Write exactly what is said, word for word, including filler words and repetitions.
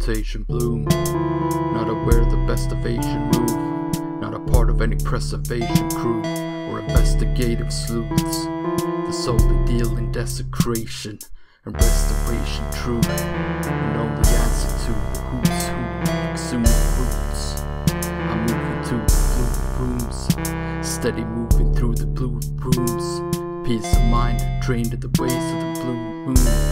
reputation bloom. Not aware of the best evasion move. Not a part of any preservation crew or investigative sleuths. The solely deal in desecration and restoration true, and only answer to the who's who exumed roots. I'm moving to the blue rooms, steady moving through the blue rooms. Peace of mind, trained to the ways of the blue moon.